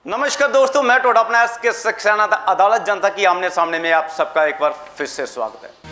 नमस्कार दोस्तों, मैं टोडा अपना के सक्सेना अदालत जनता की आमने सामने में आप सबका एक बार फिर से स्वागत है।